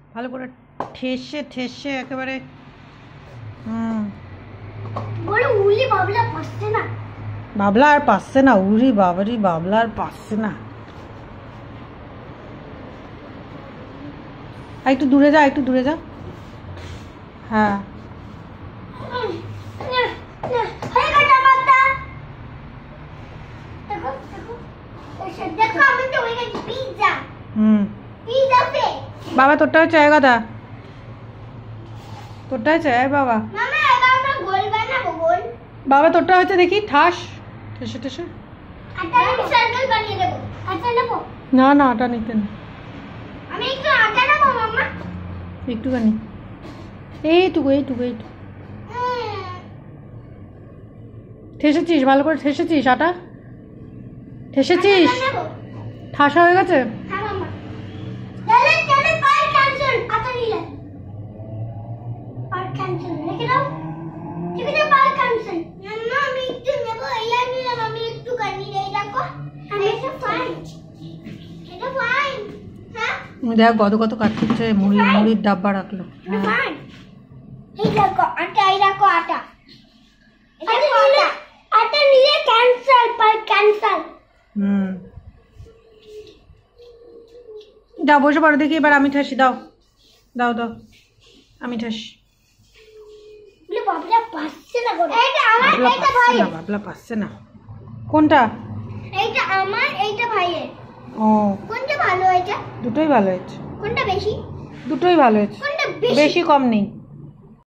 ভালো করে ঠেসে ঠেসে একেবারে। বাবলা আর পাচ্ছে না, উরি বাবারি বাবলা আর পাচ্ছে না। একটু দূরে যা, একটু দূরে যা। হ্যাঁ বাবা তোরটা হচ্ছে গাদা, তোরটা হচ্ছে বাবা, বাবা তোরটা হচ্ছে দেখি ঠাস ঠেসে ঠেসে। না না আটা নিতে না, একটুখানি এইটুকু এইটুকু এইটুকু ঠেসেছিস, ভালো করে ঠেসেছিস, আটা ঠেসেছিস, ঠাসা হয়ে গেছে। দেখ কত কত কাটছে, মুড়ির ডাব্বা রাখলো। যাও বসে পড়ো দেখি, এবার আমি ঠাসি, দাও দাও দাও আমি ঠাসি। বাবলা পাচ্ছে না। কোনটা? এইটা আমার, এইটা ভাইয়ের। ও কোনটা ভালো হয়েছে? দুটোই ভালো হয়েছে। কোনটা বেশি? দুটোই ভালো হয়েছে, বেশি কম নেই।